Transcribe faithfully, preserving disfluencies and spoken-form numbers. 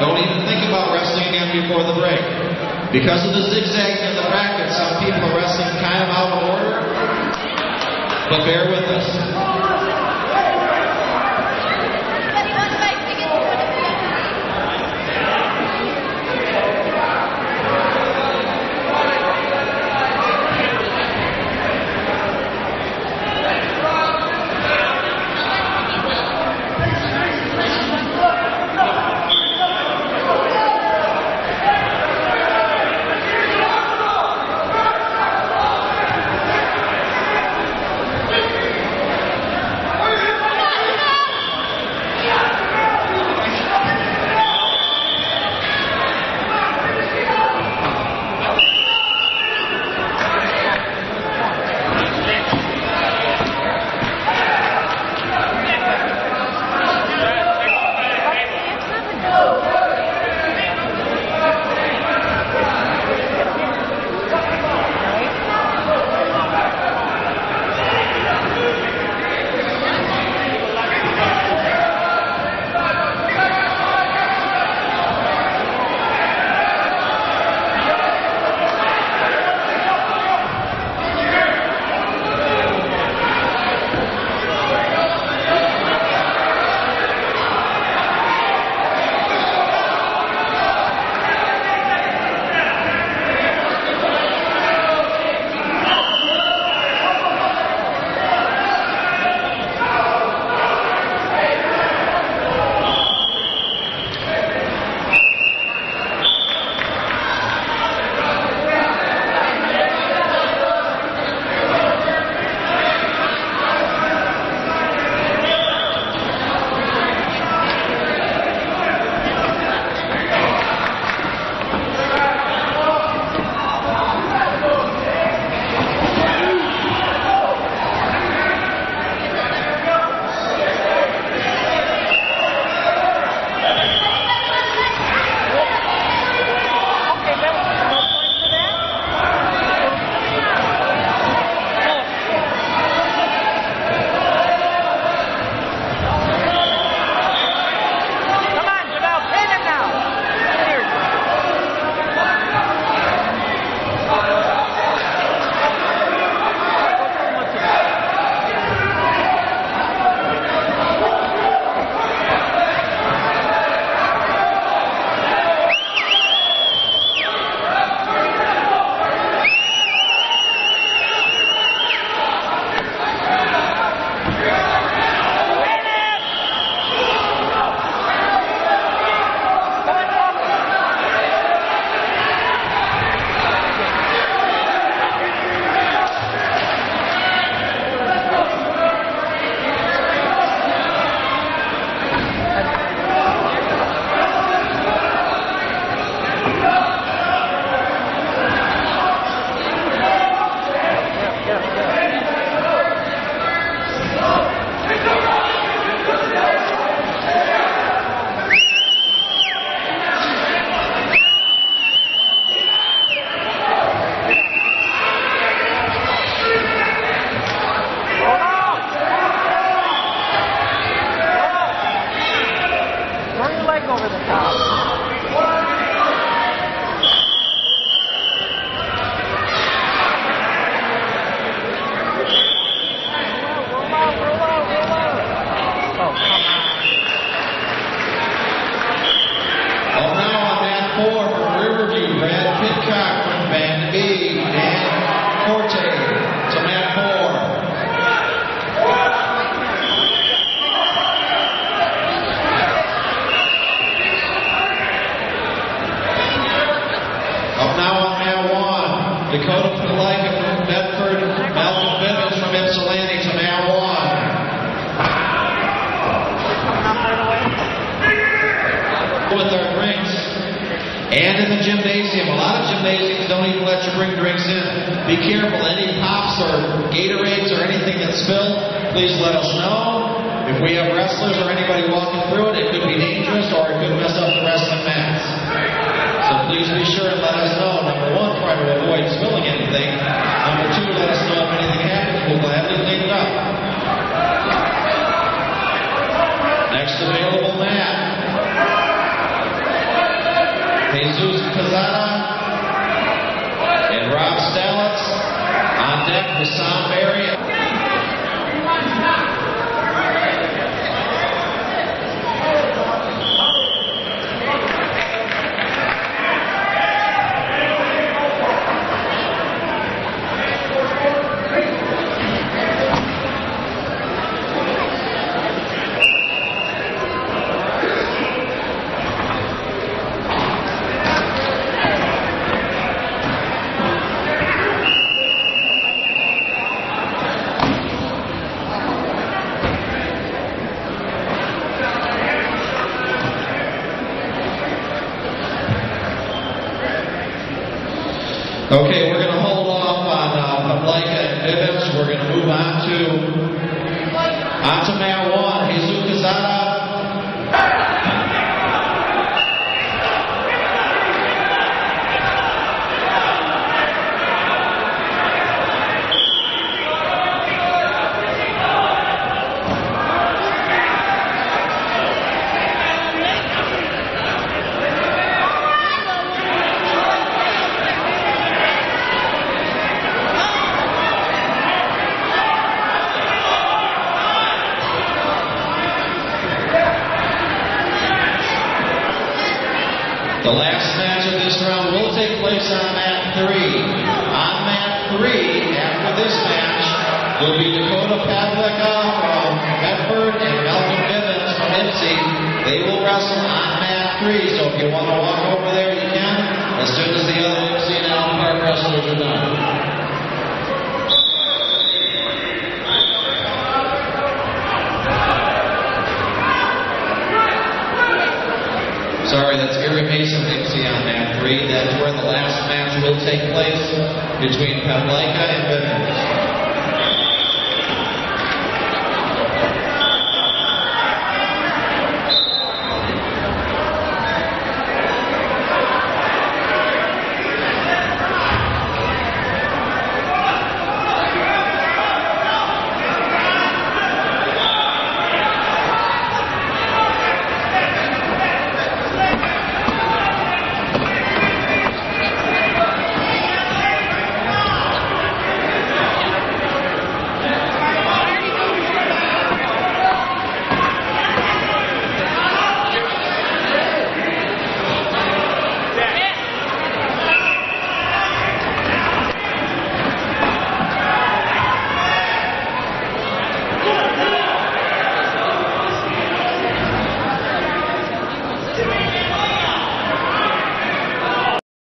Don't even think about wrestling again before the break. Because of the zigzagging of the bracket, some people are wrestling kind of out of order, but bear with us. Dakota Palaika from Bedford, Malcolm Bivens from Ypsilanti to man one. With our drinks. And in the gymnasium, a lot of gymnasiums don't even let you bring drinks in. Be careful, any pops or Gatorades or anything that's spilled, please let us know. If we have wrestlers or anybody walking through it, it could be dangerous or it could mess up the wrestling mats. So please be sure and let us know. Number one, try to avoid spilling anything. Number two, let us know if anything happens. We'll gladly clean it up. Next available mat. Jesus Quezada and Rob Stalitz. On deck, Hassan Berry. Okay, we're going to hold off on uh, Pavlika and Vivens. We're going to move on to on to mat one, Jesus Quezada. The last match of this round will take place on mat three. On mat three, after this match, will be Dakota Pavlika from Bedford and Malcolm Vivens from Ipsy. They will wrestle on mat three, so if you want to walk over there, you can, as soon as the other Ipsy and Allen Park wrestlers are done. Sorry, that's Gary Mason Ipsy on mat three. That's where the last match will take place between Pavlika and Vivens.